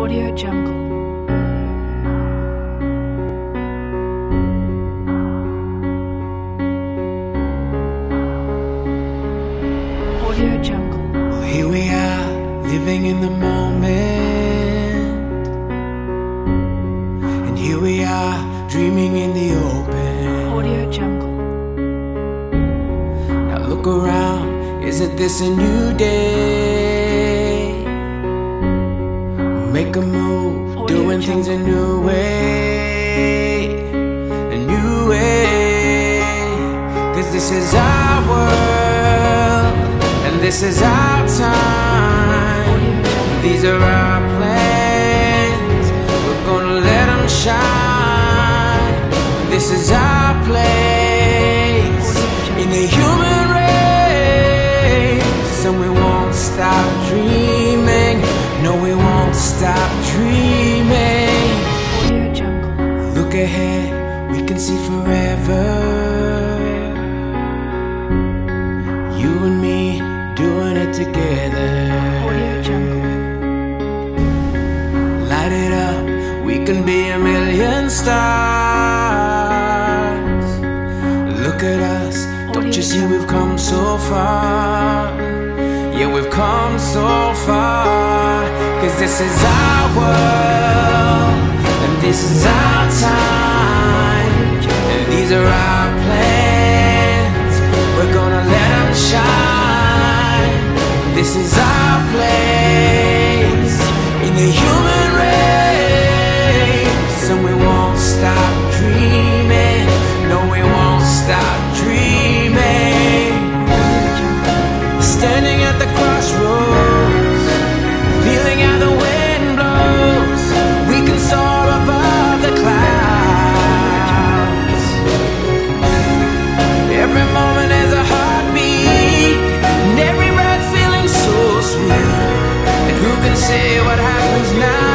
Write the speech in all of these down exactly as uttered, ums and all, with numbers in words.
Audio Jungle. Audio Jungle. Well, here we are, living in the moment, and here we are, dreaming in the open. Audio Jungle. Now look around, isn't this a new day? Make a move, Audio doing Jungle. things a new way, a new way. Cause this is our world, and this is our time. These are our plans, we're gonna let them shine. This is our place in the human race, and we won't stop dreaming. No, we won't stop dreaming. Audio Jungle. Look ahead, we can see forever. You and me doing it together. Audio Jungle. Light it up, we can be a million stars. Look at us, don't you see we've come so far? Yeah, we've come so far. Cause this is our world, and this is our time, and these are our plans, we're gonna let them shine. This is our place in the human race, and we won't stop dreaming. No, we won't stop dreaming. Standing at the crossroads, feeling how the wind blows, we can soar above the clouds. Every moment is a heartbeat, and every breath feeling so sweet. And who can say what happens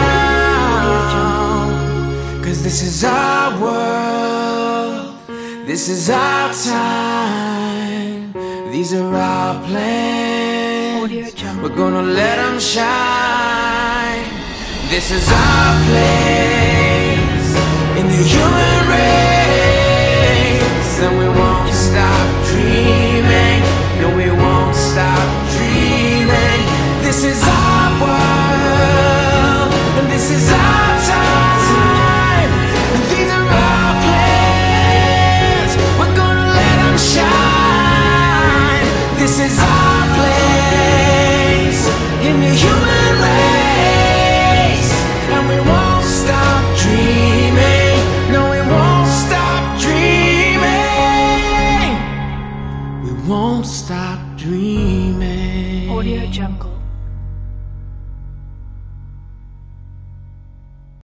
now? Cause this is our world, this is our time, these are our plans, Audio Jungle. we're gonna let them shine. This is our place in the human race, and we won't stop dreaming. No, we won't stop dreaming. This is our world, and this is our time, and these are our plans, we're gonna let them shine. This is our place in the human race, and we won't stop dreaming. No, we won't stop dreaming. We won't stop dreaming. Audio Jungle.